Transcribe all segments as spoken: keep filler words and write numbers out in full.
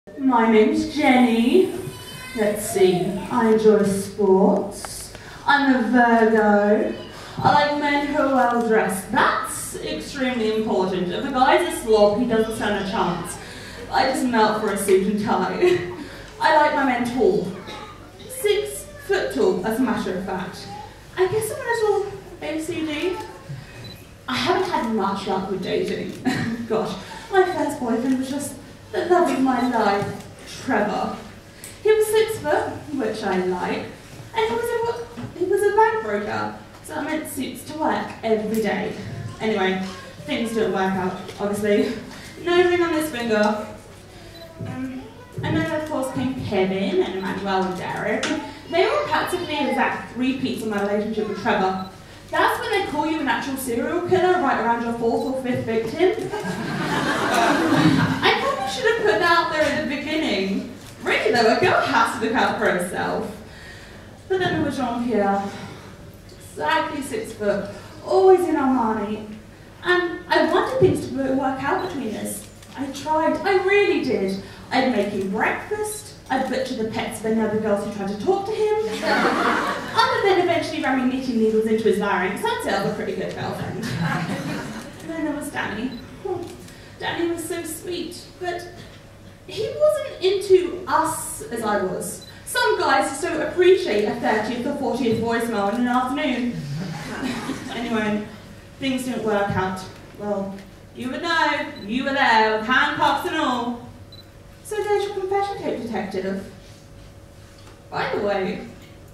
My name's Jenny. Let's see, I enjoy sports. I'm a Virgo. I like men who are well dressed. That's extremely important. If a guy's a slob, he doesn't stand a chance. I just melt for a suit and tie. I like my men tall. Six foot tall, as a matter of fact. I guess I'm a little O C D. I haven't had much luck with dating. Gosh, my first boyfriend was just the love of my life, Trevor. He was six foot, which I like, and he was a, he was a bank broker, so that meant suits to work every day. Anyway, things didn't work out, obviously. No ring on this finger. Um, and then of course came Kevin and Emmanuel and Derek. They were practically exact repeats of my relationship with Trevor. That's when they call you an actual serial killer right around your fourth or fifth victim. I probably should have put that out there at the beginning. Really though, a girl has to look out for herself. But then there was Jean-Pierre. Exactly six foot, always in Armani. And I wanted things to work out between us. I tried, I really did. I'd make him breakfast, I'd butcher the pets of the other girls who tried to talk to him. Other than eventually ramming knitting needles into his larynx, I'd say I was a pretty good girlfriend. And then there was Danny. Oh, Danny was so sweet, but he wasn't into us as I was. Some guys just don't appreciate a thirtieth or fortieth voicemail in an afternoon. Anyway, things didn't work out. Well, you would know, you were there with handcuffs and all. So there's your confession tape detective. By the way,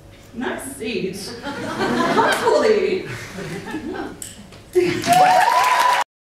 nice seat. Hi, Polly.